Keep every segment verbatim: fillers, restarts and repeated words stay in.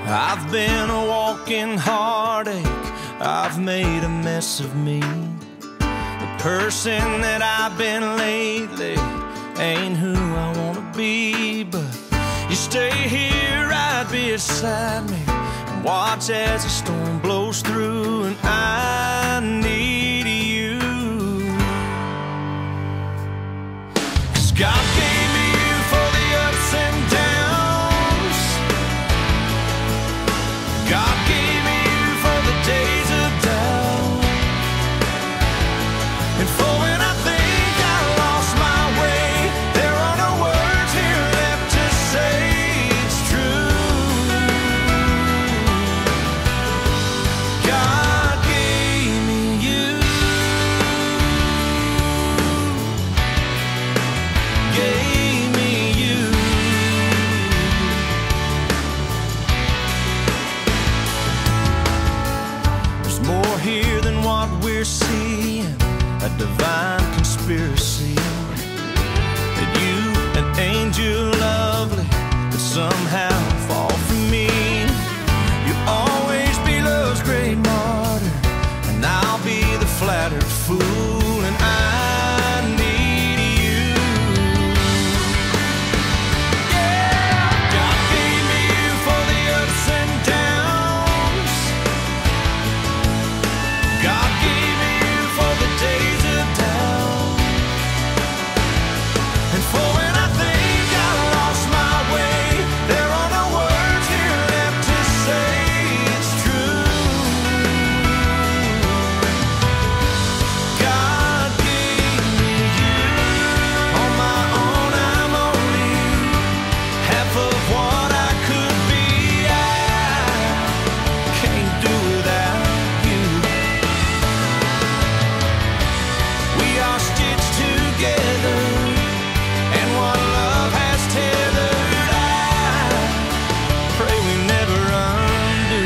I've been a walking heartache, I've made a mess of me. The person that I've been lately ain't who I wanna be. But you stay here right beside me and watch as the storm blows through, and I need you. 'Cause God gave me you for the ups and downs. God gave me you for the days of doubt, and for when I think I lost my way, there are no words here left to say it's true. God gave me you, gave me you. There's more here than what we're seeing, a divine conspiracy, that you, an angel lovely, could somehow fall for me. You'll always be love's great martyr, and I'll be the flattered fool, and I need you. Yeah, God gave me you for the ups and downs. God gave me you for the days of doubt, and for when I think I lost my way, there are no words here left to say it's true. God gave me you. On my own I'm only half of what I could be. I can't do without you. We are stitched together, and what love has tethered, I pray we never undo.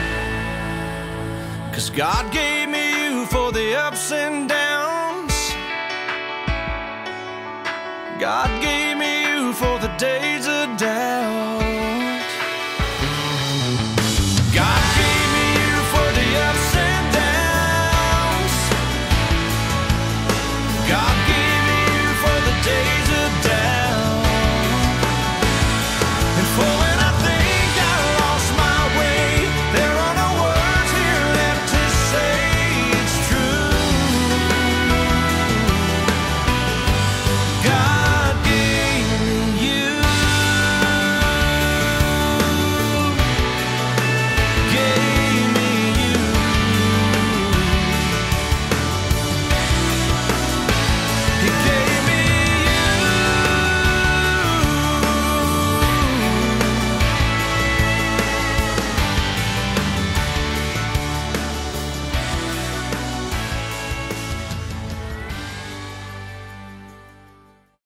'Cause God gave me you for the ups and downs. God gave